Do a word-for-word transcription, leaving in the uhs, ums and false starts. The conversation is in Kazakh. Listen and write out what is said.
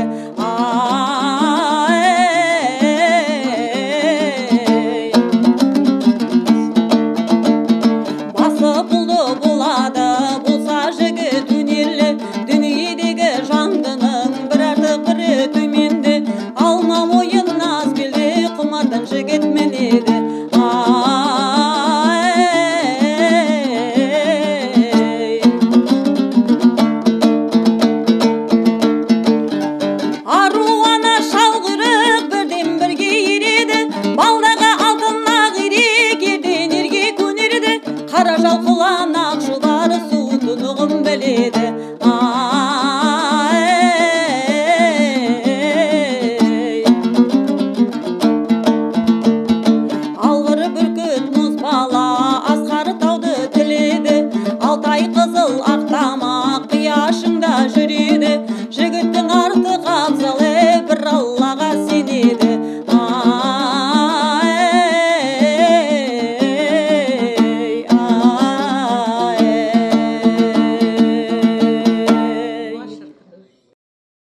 Басы пұлды болады, болса жігіт өнерлі, дүниедегі жандының бір артық бірі төменді. Алма мойын аз келді, құмардан жігіт менеді. Қара жалқылан ақшылары су тұнығын біледі. Алғыр бүркіт мұз бала